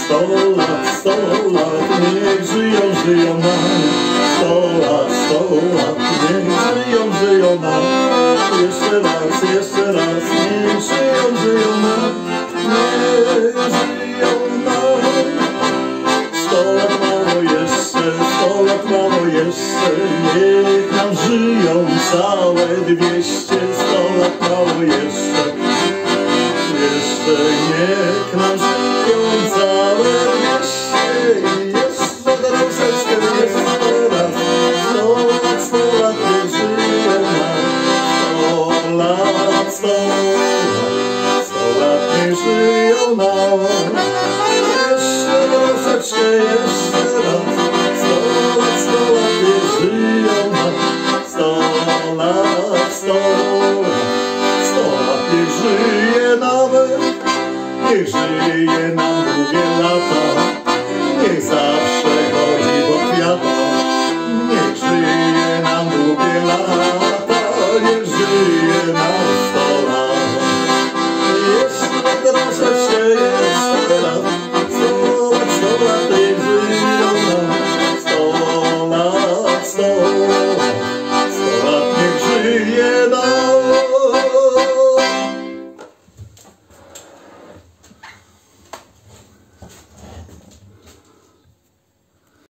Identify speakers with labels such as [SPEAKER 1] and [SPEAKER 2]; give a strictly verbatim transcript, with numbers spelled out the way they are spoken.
[SPEAKER 1] sto lat, sto lat, niech żyją, żyją nam. Sto lat, sto lat, niech żyją, żyją nam. Jeszcze raz, jeszcze raz, niech żyją, żyją nam. Niech żyją nam. Sto lat mało jeszcze, sto lat mało jeszcze, niech nam żyją całe dwieście. Sto lat mało jeszcze, jeszcze niech nam żyją całe dwieście. Jeszcze troszeczkę, jeszcze raz. Sto lat, sto lat, niech żyją nam. Sto lat, sto lat, sto lat, niech żyją nam. Jeszcze troszeczkę, jeszcze raz. Sto lat, sto lat, niech żyją nam. Sto lat, sto lat, sto lat, niech żyje nawet, niech żyje.